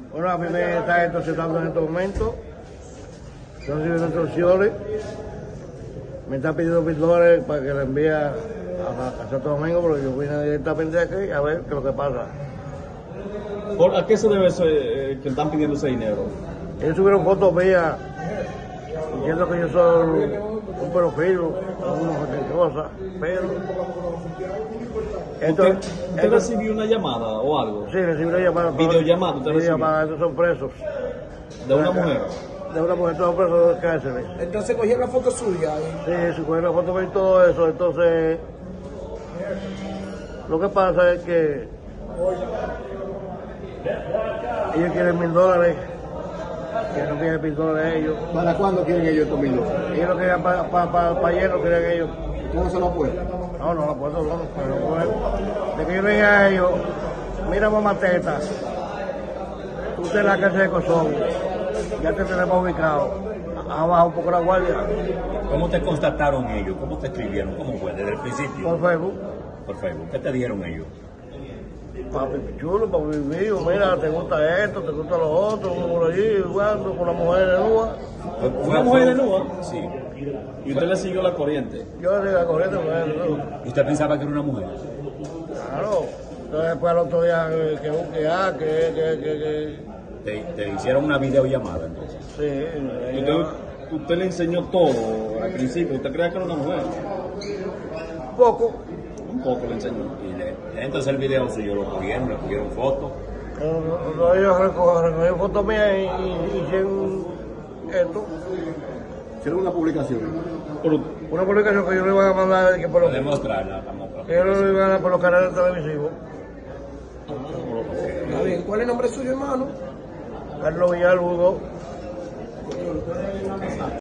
Bueno, a mí me está extorsionando en estos momentos. Yo recibo instrucciones. Me está pidiendo $1000 para que le envíe a Santo Domingo, porque yo vine directamente aquí a ver qué es lo que pasa. ¿A qué se debe eso, que están pidiendo ese dinero? Ellos subieron fotos mías diciendo que yo soy un pedófilo, una cosa, pero... ¿Usted recibió una llamada o algo? Sí, recibí una llamada. ¿Videollamada usted recibió? Videollamada, estos son presos. ¿De una mujer? De una mujer, todos presos de cárceles. Entonces cogieron la foto suya. Sí, se cogieron la foto y todo eso, entonces... Lo que pasa es que... Ellos quieren $1000, que no quieren $1000 ellos. ¿Para cuándo quieren ellos estos $1000? Ellos lo querían para ayer, lo querían ellos. ¿Cómo se lo puede? No lo puedo, no, pero bueno. De que yo le dije a ellos, mira mamá teta, tú estás en la cárcel de Kosovo, ya te tenemos ubicado, abajo un poco la guardia. ¿Cómo te constataron ellos? ¿Cómo te escribieron? ¿Cómo fue? ¿Desde el principio? Por Facebook. Por Facebook. ¿Qué te dijeron ellos? Papi chulo, papi mío, mira, te gusta esto, te gusta lo otro, por allí, jugando con la mujer de nua. ¿Una mujer de nua? Sí. ¿Y usted le siguió la corriente? Yo le di la corriente, mujer de nua. ¿Usted pensaba que era una mujer? Claro. Entonces después al otro día que ¿Te hicieron una videollamada entonces? sí. Usted le enseñó todo al principio. ¿Usted creía que era una mujer? Poco. Un poco le enseñó. Entonces el video suyo lo cogieron, le cogieron fotos. Ellos recogieron fotos mías y hicieron esto. Hicieron una publicación. Una publicación que yo le iba a mandar que por Puede mostrarla. que yo le iba a dar por los canales televisivos. Está bien. ¿Cuál es el nombre suyo, hermano? Carlos Villalbudo.